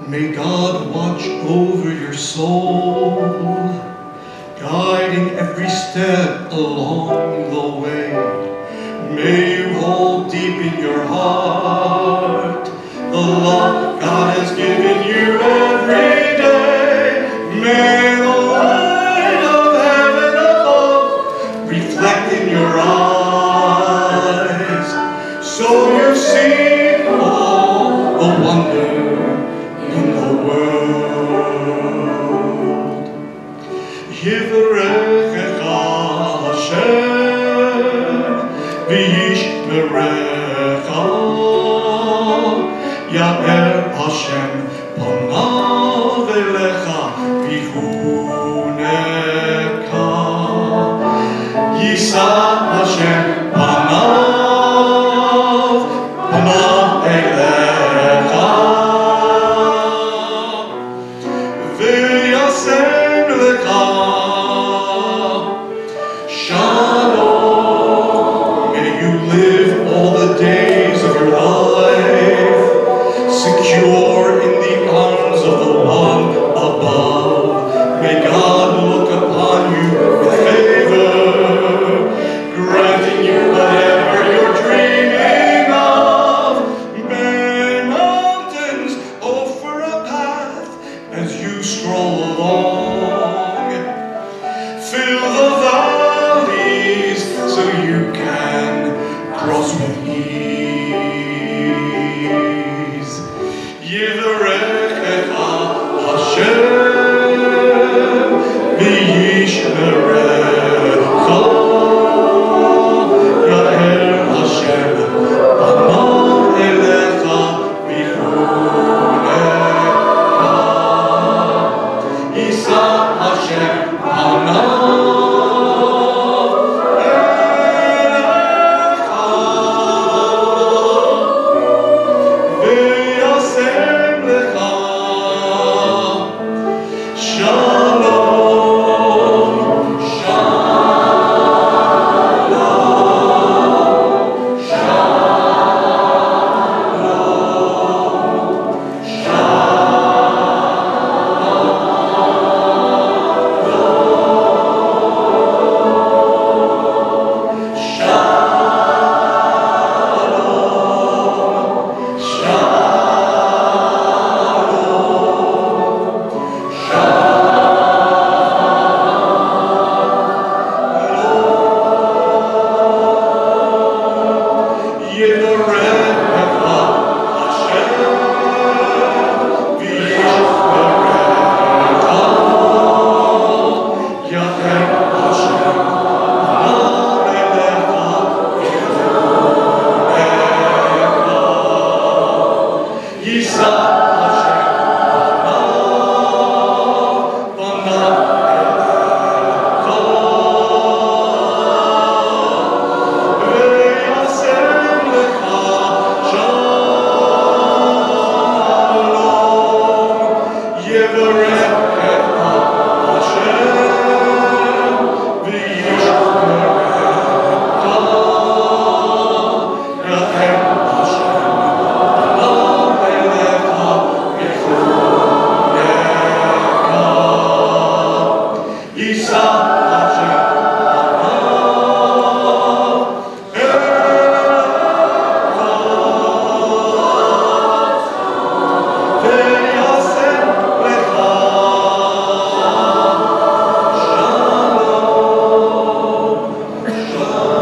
May God watch over your soul, guiding every step along the way. May you hold deep in your heart the love God has given you every day. May the light of heaven above reflect in your eyes, so you see all the wonder in the world. Yivrechecha Hashem v'yishmerecha, Ya'er Hashem panav elecha v'yihuneka, Yisa Hashem panav elecha, v'yasem lecha shalom. May you live all the days of your life secure in the arms of the one above. May God look upon you with favor, granting you whatever you're dreaming of. May mountains offer a path as you stroll along. Fill the valleys so you can cross with ease. Yivrechecha Hashem v'yishmerecha, Ya'er Hashem panav elecha v'yihuneka, Yisa Hashem panav elecha, v'yasem lecha shalom, shalom, shalom.